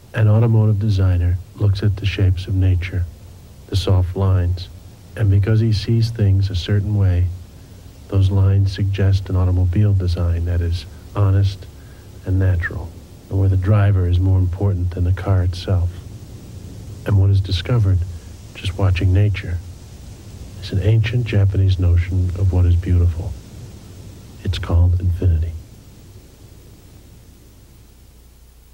An automotive designer looks at the shapes of nature, the soft lines, and because he sees things a certain way, those lines suggest an automobile design that is honest and natural, and where the driver is more important than the car itself. And what is discovered, just watching nature, is an ancient Japanese notion of what is beautiful. It's called infinity.